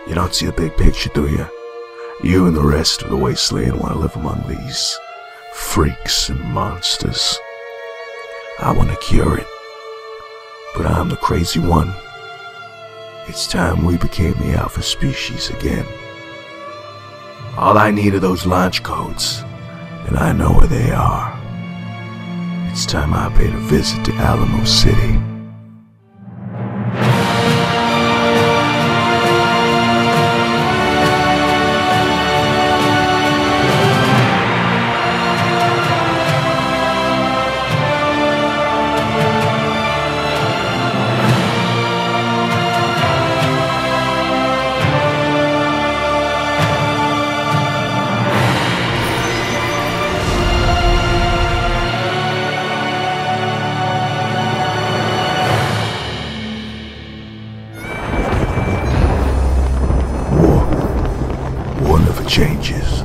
You don't see the big picture, do you? You and the rest of the wasteland want to live among these freaks and monsters. I want to cure it, but I'm the crazy one. It's time we became the alpha species again. All I need are those launch codes, and I know where they are. It's time I paid a visit to Alamo City. War never changes.